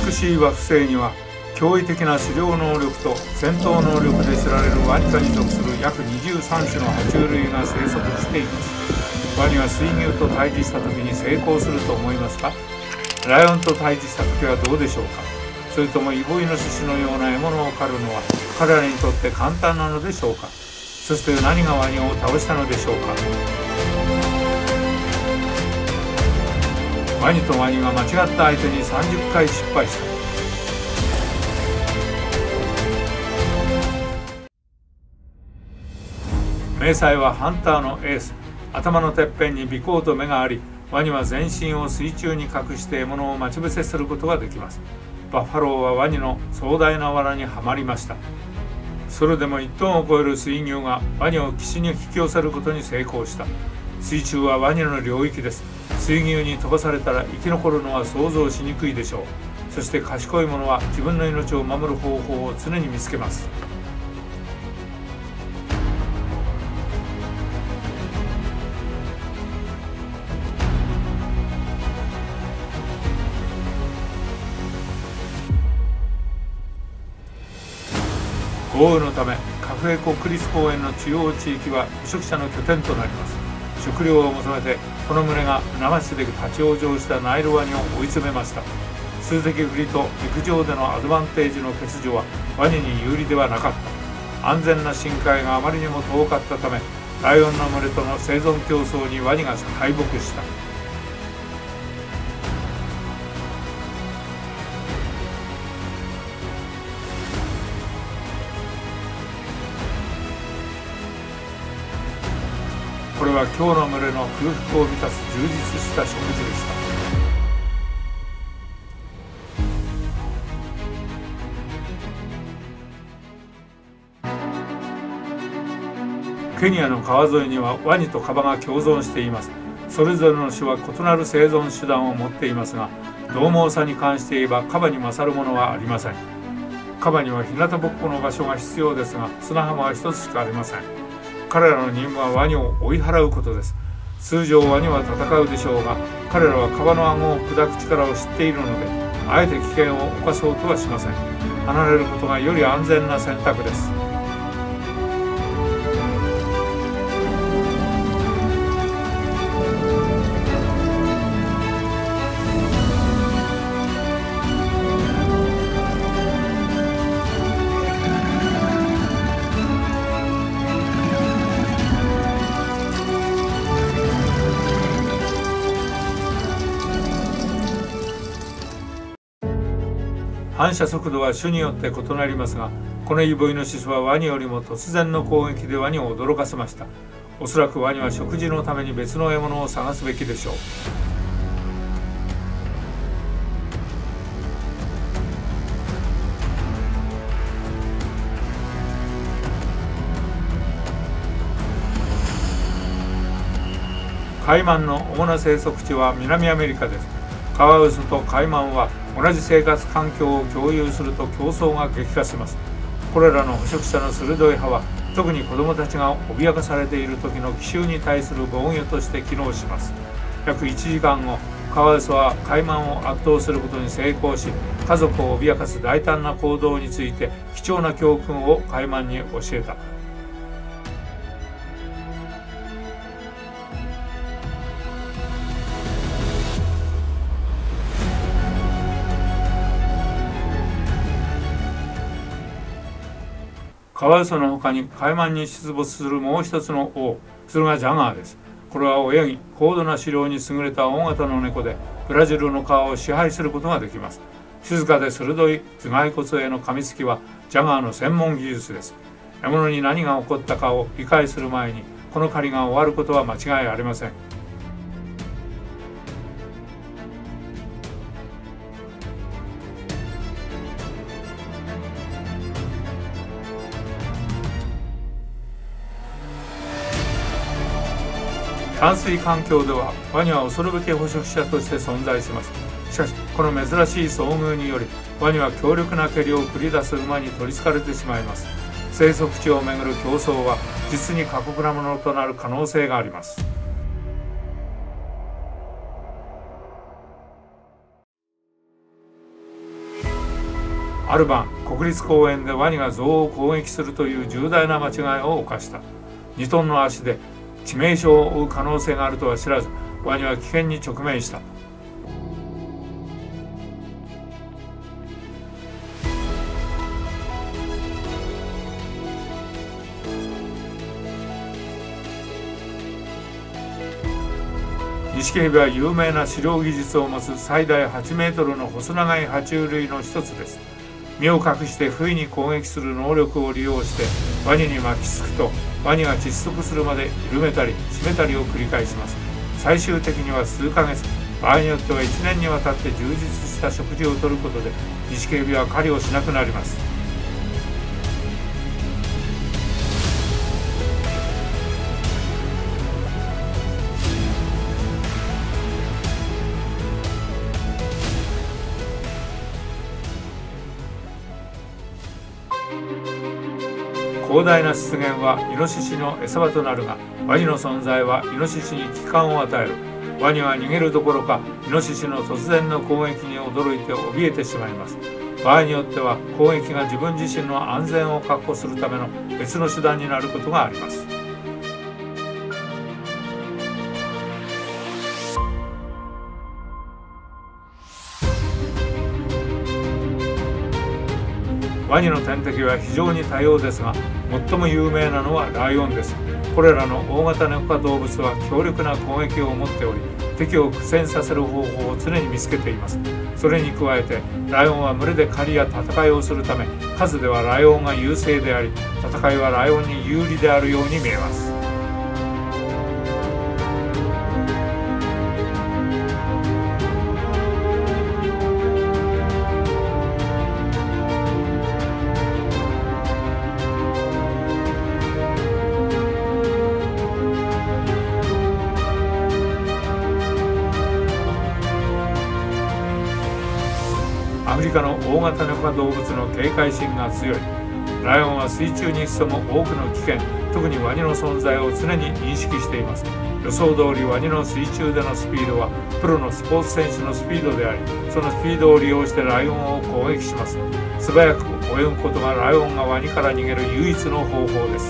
美しい惑星には驚異的な狩猟能力と戦闘能力で知られるワニ科に属する約23種の爬虫類が生息しています。ワニは水牛と対峙した時に成功すると思いますか？ライオンと対峙した時はどうでしょうか？それともイボイノシシのような獲物を狩るのは彼らにとって簡単なのでしょうか？そして何がワニを倒したのでしょうか？ワニとワニが間違った相手に30回失敗した。迷彩はハンターのエース。頭のてっぺんに尾行と目があり、ワニは全身を水中に隠して獲物を待ち伏せすることができます。バッファローはワニの壮大な罠にはまりました。それでも1トンを超える水牛がワニを岸に引き寄せることに成功した。水中はワニの領域です。水牛に飛ばされたら生き残るのは想像しにくいでしょう。そして賢い者は自分の命を守る方法を常に見つけます。豪雨のためカフェ国立公園の中央地域は捕食者の拠点となります。食料を求めてこの群れが生地で立ち往生したナイルワニを追い詰めました。数的不利と陸上でのアドバンテージの欠如はワニに有利ではなかった。安全な深海があまりにも遠かったため、ライオンの群れとの生存競争にワニが敗北した。これは今日の群れの空腹を満たす充実した食事でした。ケニアの川沿いにはワニとカバが共存しています。それぞれの種は異なる生存手段を持っていますが、獰猛さに関して言えばカバに勝るものはありません。カバには日向ぼっこの場所が必要ですが、砂浜は一つしかありません。彼らの任務はワニを追い払うことです。通常ワニは戦うでしょうが、彼らはカバの顎を砕く力を知っているので、あえて危険を冒そうとはしません。離れることがより安全な選択です。反射速度は種によって異なりますが、このイボイノシシはワニよりも突然の攻撃でワニを驚かせました。おそらくワニは食事のために別の獲物を探すべきでしょう。カイマンの主な生息地は南アメリカです。カワウソとカイマンは同じ生活環境を共有すると競争が激化します。これらの捕食者の鋭い歯は特に子どもたちが脅かされている時の奇襲に対する防御として機能します。約1時間後、カワウソはカイマンを圧倒することに成功し、家族を脅かす大胆な行動について貴重な教訓をカイマンに教えた。カワウソの他にカイマンに出没するもう一つの王、それがジャガーです。これは泳ぎ、高度な狩猟に優れた大型の猫で、ブラジルの川を支配することができます。静かで鋭い頭蓋骨への噛みつきはジャガーの専門技術です。獲物に何が起こったかを理解する前に、この狩りが終わることは間違いありません。淡水環境ではワニは恐るべき捕食者として存在します。しかしこの珍しい遭遇によりワニは強力な蹴りを繰り出す馬に取りつかれてしまいます。生息地をめぐる競争は実に過酷なものとなる可能性があります。 ある晩、国立公園でワニが象を攻撃するという重大な間違いを犯した。2トンの足で致命傷を負う可能性があるとは知らず、ワニは危険に直面した。ニシキヘビは有名な狩猟技術を持つ最大8メートルの細長い爬虫類の一つです。身を隠して不意に攻撃する能力を利用してワニに巻きつくと、ワニが窒息するまで緩めたり締めたりを繰り返します。最終的には数ヶ月、場合によっては1年にわたって充実した食事をとることでニシキヘビは狩りをしなくなります。広大な湿原はイノシシの餌場となるが、ワニの存在はイノシシに危機感を与える。ワニは逃げるどころか、イノシシの突然の攻撃に驚いて怯えてしまいます。場合によっては攻撃が自分自身の安全を確保するための別の手段になることがあります。ワニの天敵は非常に多様ですが、最も有名なのはライオンです。これらの大型ネコ科動物は強力な攻撃を持っており、敵を苦戦させる方法を常に見つけています。それに加えて、ライオンは群れで狩りや戦いをするため、数ではライオンが優勢であり、戦いはライオンに有利であるように見えます。アフリカの大型ネコ科動物の警戒心が強い。ライオンは水中に潜む多くの危険、特にワニの存在を常に認識しています。予想通りワニの水中でのスピードはプロのスポーツ選手のスピードであり、そのスピードを利用してライオンを攻撃します。素早く泳ぐことがライオンがワニから逃げる唯一の方法です。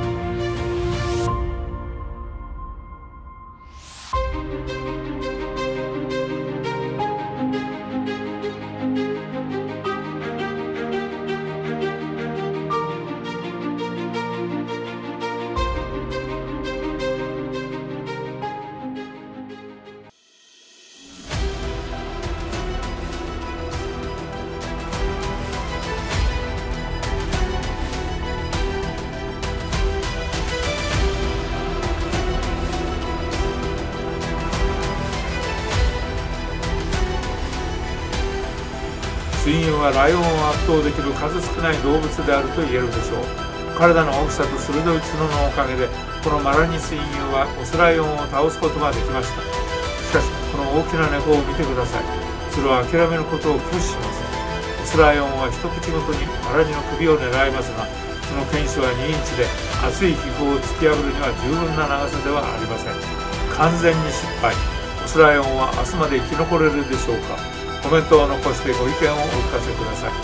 水牛はライオンを圧倒できる数少ない動物であると言えるでしょう。体の大きさと鋭い角のおかげで、このマラニ水牛はオスライオンを倒すことができました。しかし、この大きな猫を見てください。それは諦めることを拒否します。オスライオンは一口ごとにマラニの首を狙いますが、その犬種は2インチで厚い皮膚を突き破るには十分な長さではありません。完全に失敗。オスライオンは明日まで生き残れるでしょうか。コメントを残してご意見をお聞かせください。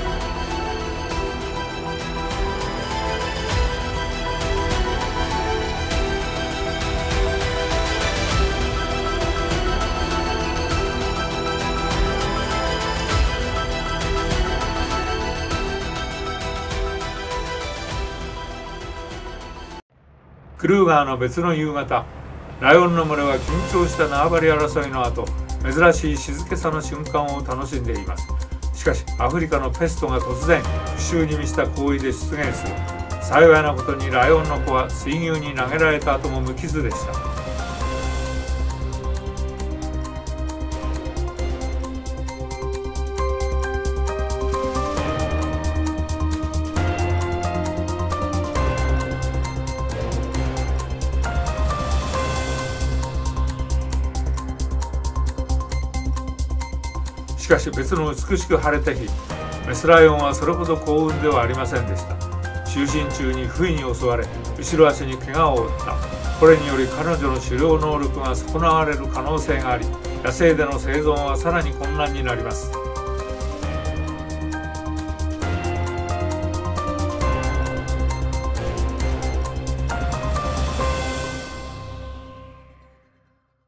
クルーガーの別の夕方、ライオンの群れは緊張した縄張り争いの後、珍しい静けさの瞬間を楽しんでいます。しかしアフリカのペストが突然復讐に満ちた行為で出現する。幸いなことにライオンの子は水牛に投げられた後も無傷でした。しかし別の美しく晴れた日、メスライオンはそれほど幸運ではありませんでした。就寝中に不意に襲われ、後ろ足に怪我を負った。これにより彼女の狩猟能力が損なわれる可能性があり、野生での生存はさらに困難になります。